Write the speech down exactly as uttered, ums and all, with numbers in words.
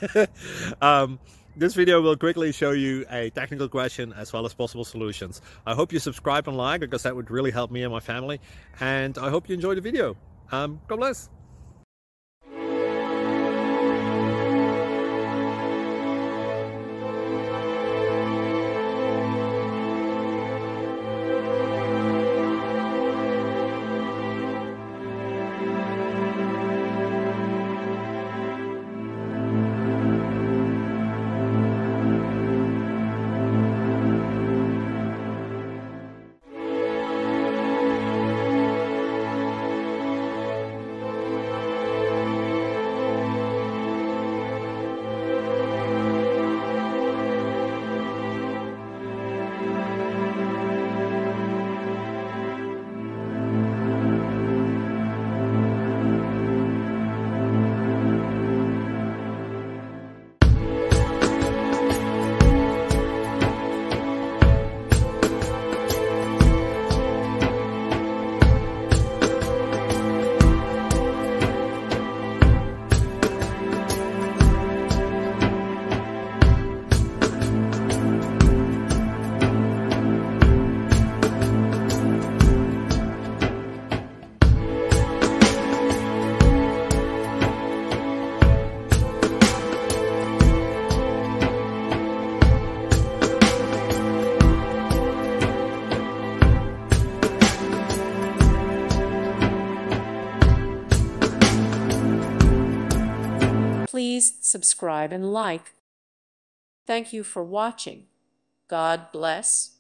um, this video will quickly show you a technical question as well as possible solutions. I hope you subscribe and like, because that would really help me and my family. And I hope you enjoy the video. Um, God bless. Please subscribe and like. Thank you for watching. God bless.